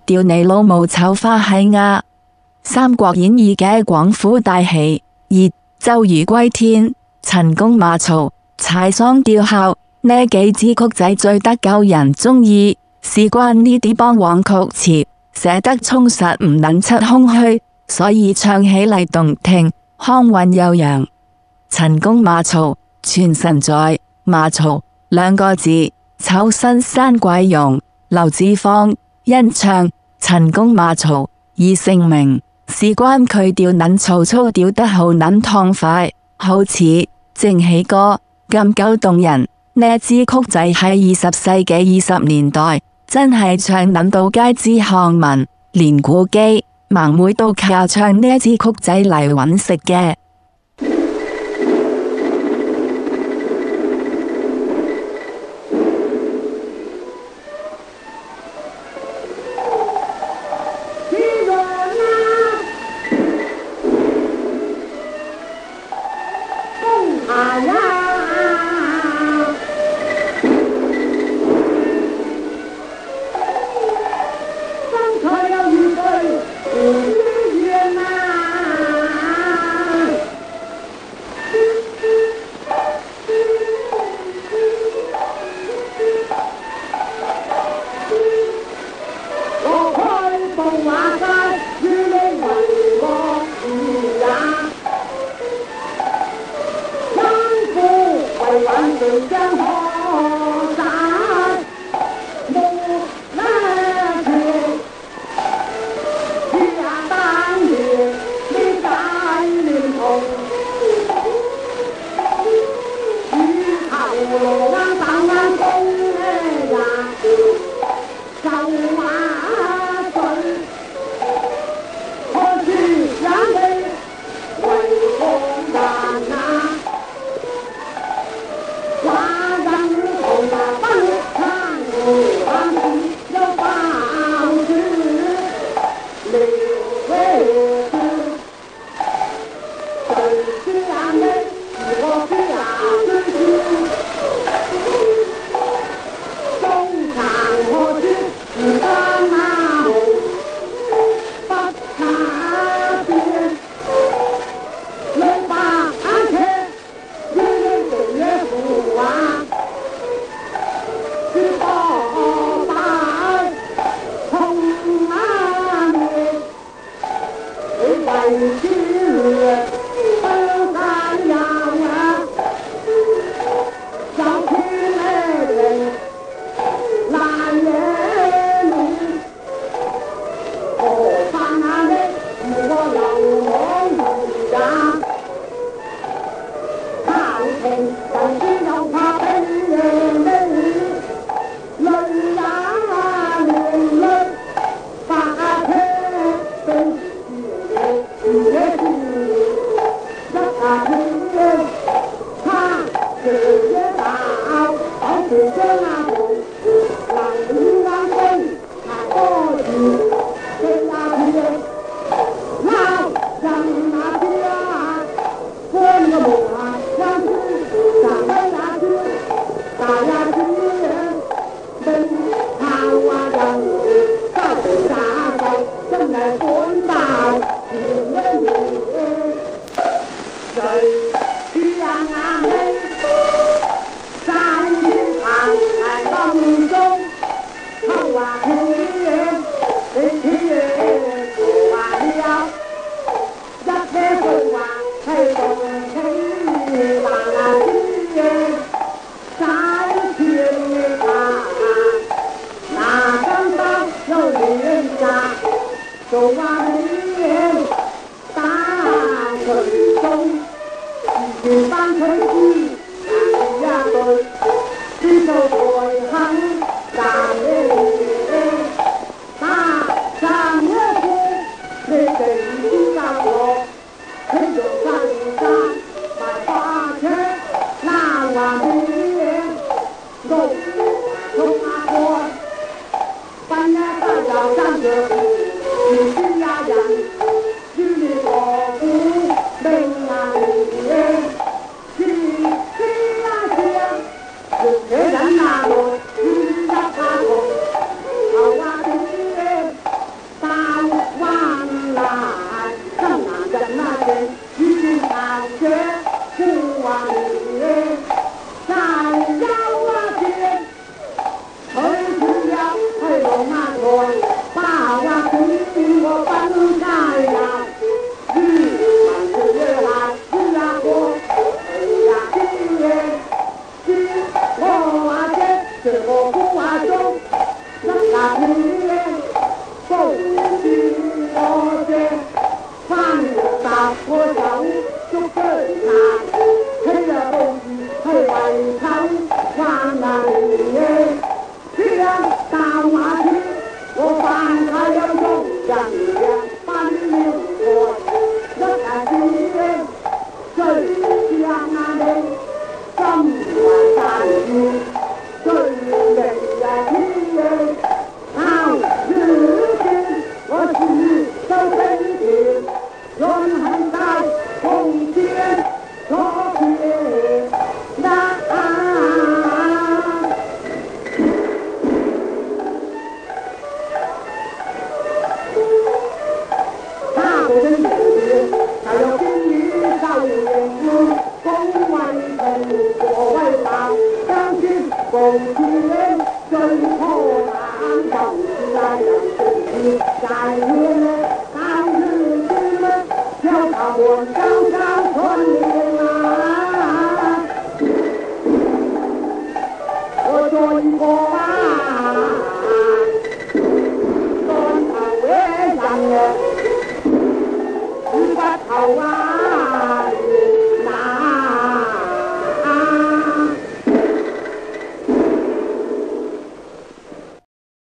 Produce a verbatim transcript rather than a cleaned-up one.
屌你老母臭花閪呀！《三國演義》嘅廣府大戲，二周瑜歸天、陳宮馬曹、柴桑吊孝呢幾支曲仔最得夠人鍾意，事關呢啲幫簧曲詞寫得充實唔能出空虛，所以唱起嚟動聽，腔韻悠揚。陳宮馬曹，全神在馬曹兩個字，丑新山桂容，劉志芳因唱陳宮馬曹而成名，事關佢調捻曹操調得好捻痛快，好似正氣歌咁夠動人。呢支曲仔喺二十世紀二十年代真係唱捻到街知巷聞，連古基、盲妹都靠唱呢支曲仔嚟搵食嘅。 最破难，就是那人生在。